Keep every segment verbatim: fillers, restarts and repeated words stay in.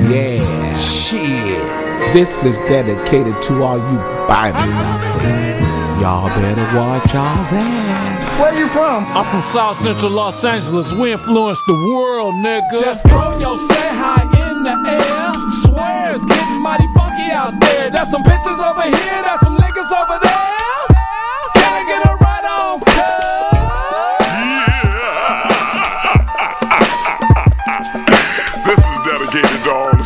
Yeah, shit. This is dedicated to all you biters out there. Y'all better watch y'all's ass. Where you from? I'm from South Central Los Angeles. We influenced the world, nigga. Just throw your set high in the air. Swear it's getting mighty funky out there. There's some bitches over here, there's some niggas over there. Can I get a right on, cuz? This is dedicated to all the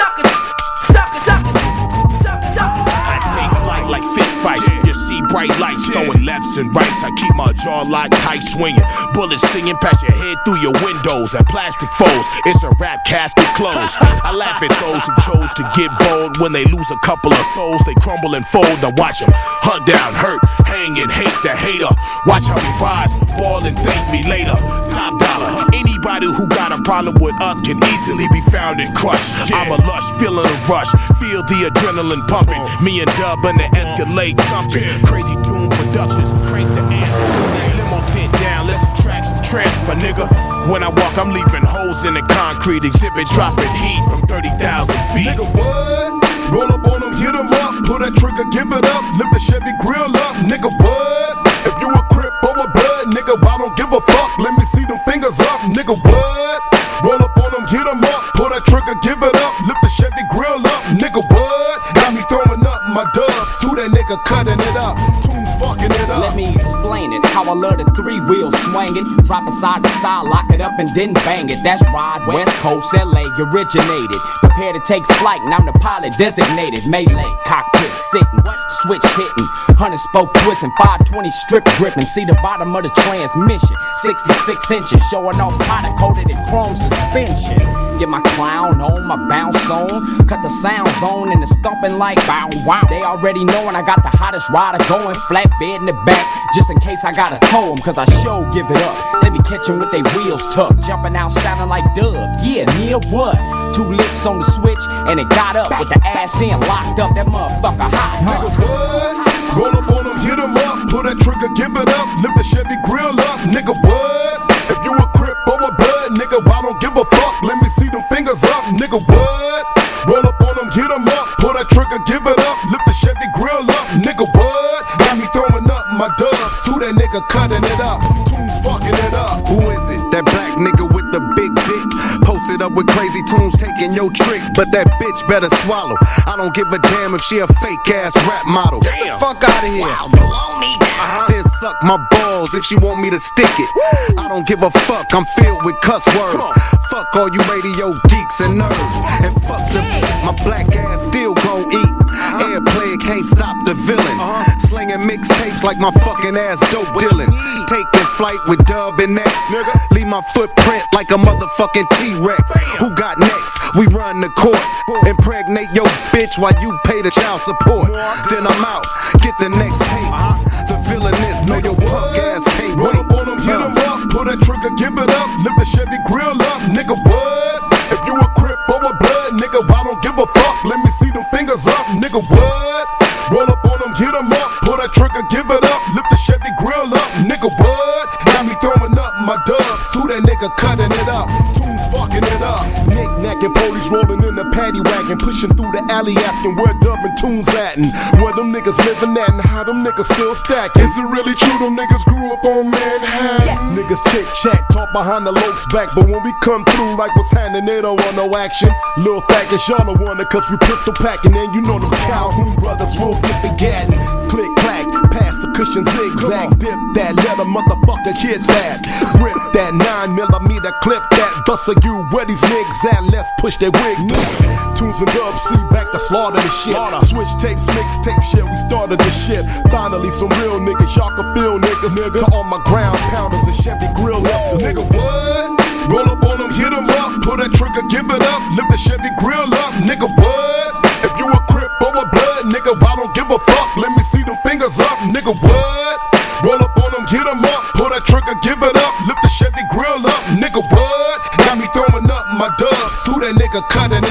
I take flight like fist fights. You see bright lights, throwing lefts and rights. I keep my jaw locked tight, swinging. Bullets singing past your head through your windows. At plastic foes, it's a rap casket closed. I laugh at those who chose to get bold. When they lose a couple of souls, they crumble and fold. Now watch them hunt down, hurt, hang and hate the hater. Watch how we rise, ball and thank me later. Top dollar. Anybody who got a problem with us can easily be found and crushed. I'm a lush, feeling a rush. Feel the adrenaline pumping. Me and Dub and the Escalade thumping. Crazy Toones Productionz, crank the amp. Limo tent down, let's attract some trance, my nigga. When I walk, I'm leaving holes in the concrete. Xzibit dropping heat from thirty thousand feet. Nigga, what? Roll up on them, hit them up. Pull that trigger, give it up. Lift the Chevy grill up. Nigga, what? If you a crip or a blood, nigga, I don't give a fuck. Let me see them fingers up. Nigga, what? Roll up on them, hit them up. Pull that trigger, give it up. Lift the Chevy grill up. Nigga, what? Got me throwing up my dubs. Who that nigga cutting it up? Toones fucking it up. Let me explain it. How I love the three wheels swing it. Drop it side to side, lock it up and then bang it. That's Ride West Coast, L A originated. Prepare to take flight and I'm the pilot designated. Maylay, cockpit sitting, switch hitting, hundred spoke twisting, five twenty strip gripping. See the bottom of the transmission, sixty-six inches, showing off powder coated in chrome suspension. Get my clown on, my bounce on, cut the sounds on and the stomping like bow wow. They already knowin' I got the hottest rider going, flatbed in the back, just in case I gotta tow 'em, cause I sure give it up. Let me catch 'em with they wheels tucked, jumping out sounding like Dub. Yeah, near what? Two licks on the switch and it got up with the ass in locked up. That motherfucker hot, huh? Nigga, what? Roll up on them, hit them up. Pull that trigger, give it up. Lift the Chevy grill up. Nigga, what? If you a crip or a blood, nigga, I don't give a fuck. Let me see them fingers up. Nigga, what? Roll up on them, hit them up. Pull that trigger, give it up. Lift the Chevy grill up. Nigga, what? Got me throwing up my dubs. Who that nigga cutting it up? Toones fucking it up. Who is it? That black nigga with the big dick. Posted up with Crazy Toones taking your trick, but that bitch better swallow. I don't give a damn if she a fake ass rap model. Get the fuck out of here. Wow, blow me down. Uh-huh. Then suck my balls if she want me to stick it. I don't give a fuck, I'm filled with cuss words. Fuck all you radio geeks and nerds. And fuck the my black ass still gon' eat. Airplay can't stop the villain. Slinging mixtapes like my fucking ass dope dealing. Taking flight with Dub and X. Leave my footprint like a motherfucking T-Rex. Who got next? We run the court. Impregnate your bitch while you pay the child support. Then I'm out, get the next tape. The villainess, know your punk ass can't wait. Roll up on them, hit them up. Pull that trigger, give it up. Lift the Chevy grill up. Nigga, what? If you a crip or a blood, nigga, I don't give a fuck. Let me see them fingers up. Nigga, what? Roll up on them, hit them up. Pull that trigger, give it up. Lift the Chevy grill up. Nigga, what? Got me throwing up my dubs. Who that nigga cutting it up? Toones fucking it up. Knick-knack and police rolling in the paddy wagon, pushing through the alley asking where Dub and Toones at and where them niggas living at and how them niggas still stacking. Is it really true them niggas grew up on Manhattan? Yeah. Niggas chick-chat, talk behind the lokes back, but when we come through like what's happening, they don't want no action. Lil' faggots, y'all don't want it cause we pistol packing, and you know them Calhoun brothers will get the gattin'. Click clack, pass the cushion zigzag, dip that, let a motherfucker hit that. Grip that nine millimeter, clip that, bust a you where these niggas at, let's push that wig back. Toones and Dub, see back to slaughter the shit. Switch tapes, mixtape shit, we started the shit. Finally some real niggas, y'all can feel niggas. Nigga. To all my ground pounders and Chevy grill up. Nigga, what? Roll up on them, hit them up. Pull that trigger, give it up. Lift the Chevy grill up. Nigga, what? If you a crip or a blood, nigga, I don't give a fuck. Let me see them fingers up. Nigga, what? Roll up on them, hit them up. Pull that trigger, give it up. Lift the Chevy grill up. Nigga, what? Got me throwing up my dubs. Who that nigga cutting